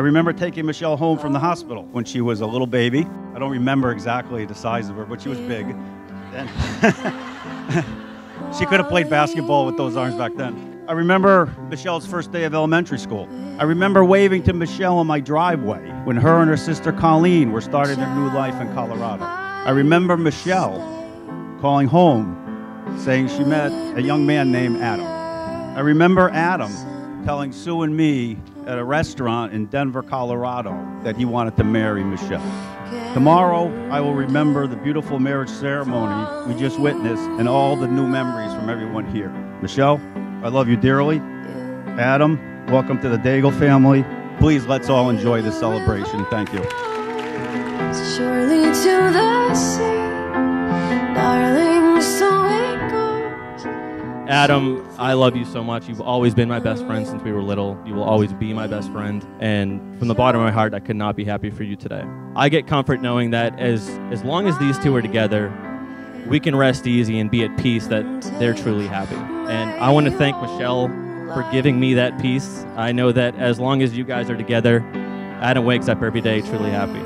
remember taking Michelle home from the hospital when she was a little baby. I don't remember exactly the size of her, but she was big. And she could have played basketball with those arms back then. I remember Michelle's first day of elementary school. I remember waving to Michelle on my driveway when her and her sister Colleen were starting their new life in Colorado. I remember Michelle calling home saying she met a young man named Adam. I remember Adam telling Sue and me at a restaurant in Denver, Colorado, that he wanted to marry Michelle. Tomorrow, I will remember the beautiful marriage ceremony we just witnessed and all the new memories from everyone here. Michelle, I love you dearly. Adam, welcome to the Daigle family. Please, let's all enjoy this celebration. Thank you. Surely to the sea, darling, so it goes. Adam, I love you so much. You've always been my best friend since we were little. You will always be my best friend. And from the bottom of my heart, I could not be happier for you today. I get comfort knowing that as long as these two are together, we can rest easy and be at peace that they're truly happy. And I want to thank Michelle for giving me that peace. I know that as long as you guys are together, Adam wakes up every day truly happy.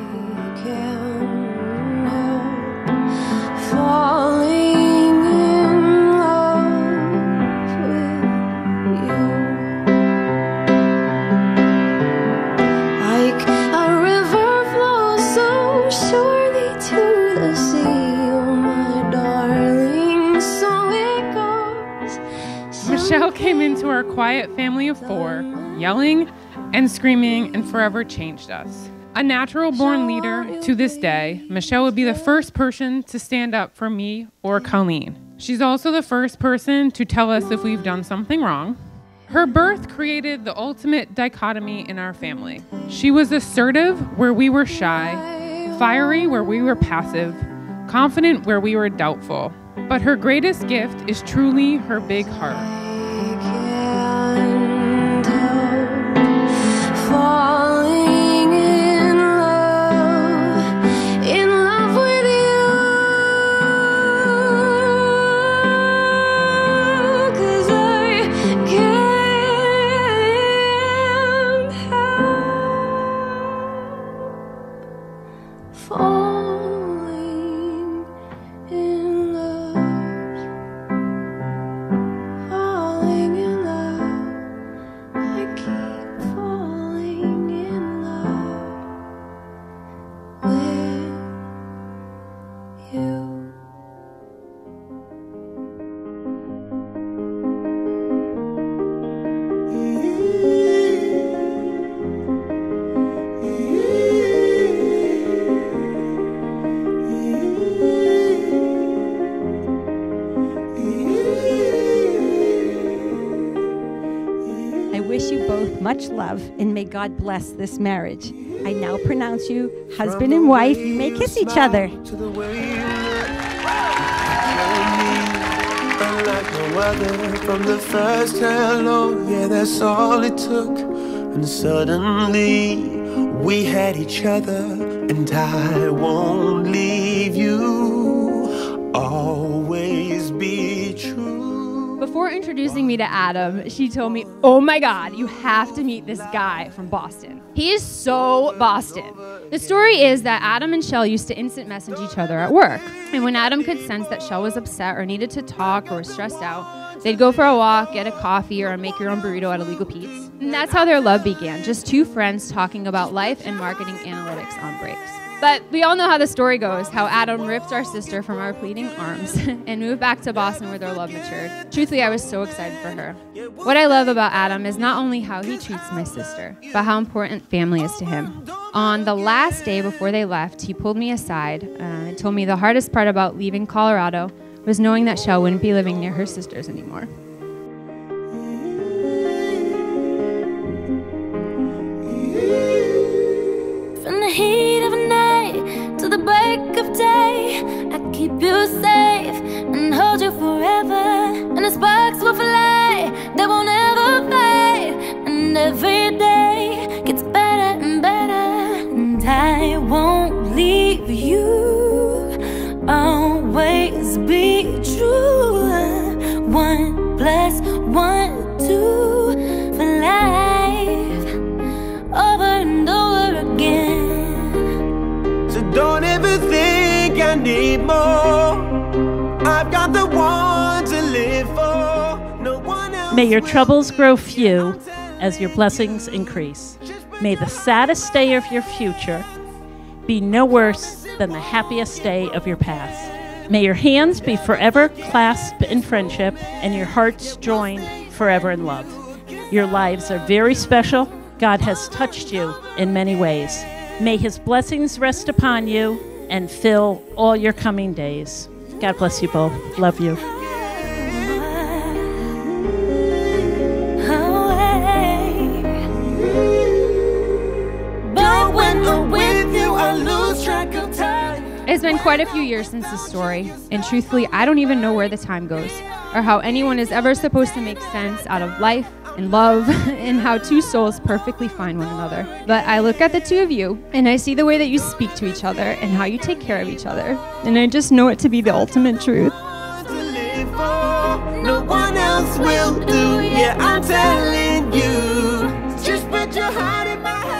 Michelle came into our quiet family of 4, yelling and screaming, and forever changed us. A natural-born leader, to this day, Michelle would be the first person to stand up for me or Colleen. She's also the first person to tell us if we've done something wrong. Her birth created the ultimate dichotomy in our family. She was assertive where we were shy, fiery where we were passive, confident where we were doubtful. But her greatest gift is truly her big heart. Falling in love with you, 'cause I can't help falling in love, falling in love. I keep falling in love with you. I wish you both much love, and may God bless this marriage. I now pronounce you husband and wife. You may kiss each other. Like no other from the first hello, yeah, that's all it took. And suddenly we had each other, and I won't leave you. Always be true. Before introducing me to Adam, she told me, oh my God, you have to meet this guy from Boston. He is so Boston. The story is that Adam and Shell used to instant message each other at work. And when Adam could sense that Shell was upset or needed to talk or was stressed out, they'd go for a walk, get a coffee, or a make your own burrito at Illegal Pete's. And that's how their love began, just two friends talking about life and marketing analytics on breaks. But we all know how the story goes, how Adam ripped our sister from our pleading arms and moved back to Boston where their love matured. Truthfully, I was so excited for her. What I love about Adam is not only how he treats my sister, but how important family is to him. On the last day before they left, he pulled me aside and told me the hardest part about leaving Colorado was knowing that Shell wouldn't be living near her sisters anymore. From the heat of a night to the break of day, I keep you safe and hold you forever. And the sparks will fly, they won't ever fade. And every day gets better and better. And I won't leave you, always be true. 1 + 1, 2 for life, over and over. May your troubles grow few as your blessings increase. May the saddest day of your future be no worse than the happiest day of your past. May your hands be forever clasped in friendship and your hearts joined forever in love. Your lives are very special. God has touched you in many ways. May his blessings rest upon you and fill all your coming days. God bless you both. Love you. It's been quite a few years since this story, and truthfully, I don't even know where the time goes, or how anyone is ever supposed to make sense out of life and love, and how two souls perfectly find one another. But I look at the two of you, and I see the way that you speak to each other, and how you take care of each other, and I just know it to be the ultimate truth. No one else will do, yeah, I'm telling you. Just put your heart in my hand.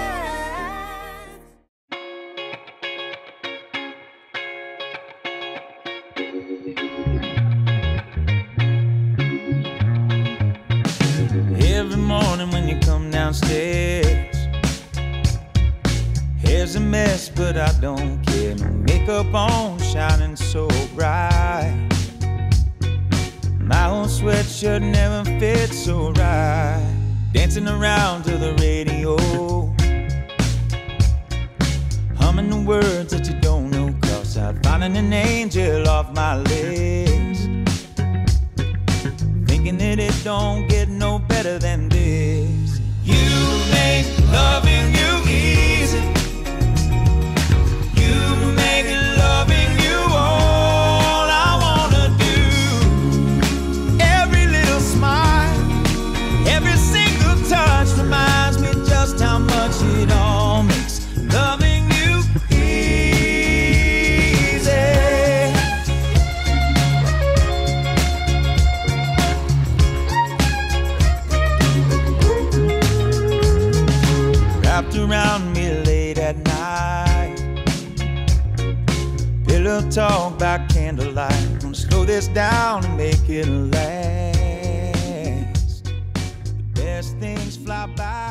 Every morning when you come downstairs, hair's a mess, but I don't care. No makeup on, shining so bright. My old sweatshirt never fits so right. Dancing around to the radio, humming the words that you don't know, 'cause I'm finding an angel off my list. Thinking that it don't get no better than this. You make loving you easy. You make loving you all I wanna do. Every little smile, every single touch reminds me just how much it all makes loving you easy. Wrapped around me late at night, pillow talk by candlelight. Gonna slow this down and make it last. The best things fly by.